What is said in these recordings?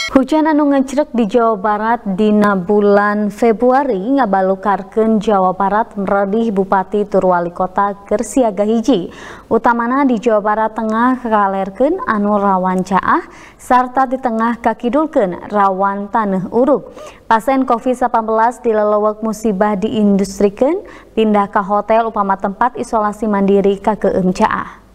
Hujan anu ngecrek di Jawa Barat dina bulan Februari ngabalukarkeun Jawa Barat meredih Bupati tur Wali Kota keur siaga hiji. Utamana di Jawa Barat Tengah kalerkeun anu rawan caah sarta di tengah kakidulkeun rawan taneuh urug. Pasien COVID-19 dilelewek musibah diindustrikeun pindah ka hotel upama tempat isolasi mandiri kakeum caah.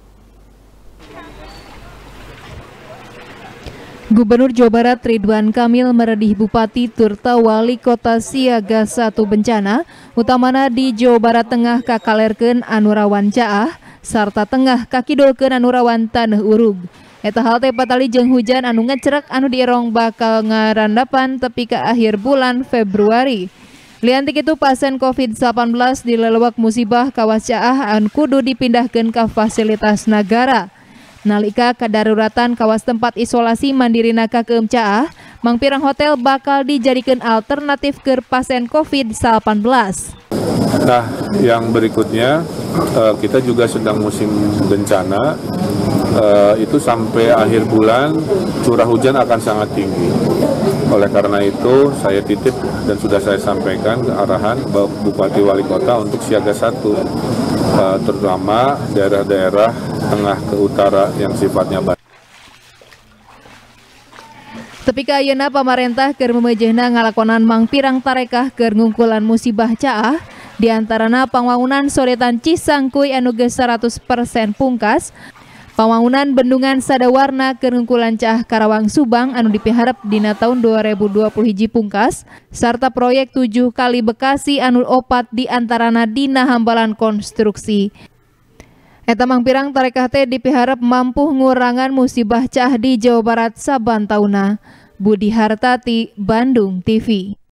Gubernur Jawa Barat Ridwan Kamil meredih Bupati turta Wali Kota siaga 1 bencana, utamana di Jawa Barat Tengah kakalerkeun anu rawan caah, sarta tengah kakidulkeun anu rawan taneuh urug. Eta hal teh patali jeung hujan anu ngecrek anu dierong bakal ngarandapan tepi ka akhir bulan Februari. Liantik itu pasien COVID-19 dilelewek musibah kawas caah anu kudu dipindahkeun ka fasilitas negara. Nalika kadaruratan kawas tempat isolasi mandiri kakeum caah, mangpirang hotel bakal dijadikan alternatif ke pasien COVID-19. Nah, yang berikutnya kita juga sedang musim bencana, itu sampai akhir bulan curah hujan akan sangat tinggi. Oleh karena itu saya titip dan sudah saya sampaikan ke arahan Bupati Wali Kota untuk siaga 1, terutama daerah-daerah tengah ke utara yang sifatnya banjir. Tepi ka ayeuna pamarentah keur memejehna ngalakonan mangpirang tarekah keur ngungkulan musibah caah, diantarana pangwangunan soretan Cisangkuy anu geus 100% pungkas, pangwangunan bendungan Sadawarna keur ngungkulan caah Karawang Subang anu dipiharep dina taun 2021 pungkas, sarta proyek 7 kali Bekasi anu opat diantarana dina hambalan konstruksi. Eta mangpirang tarekah teh dipiharep mampu ngurangan musibah caah di Jawa Barat saban tauna. Budi Hartati, Bandung TV.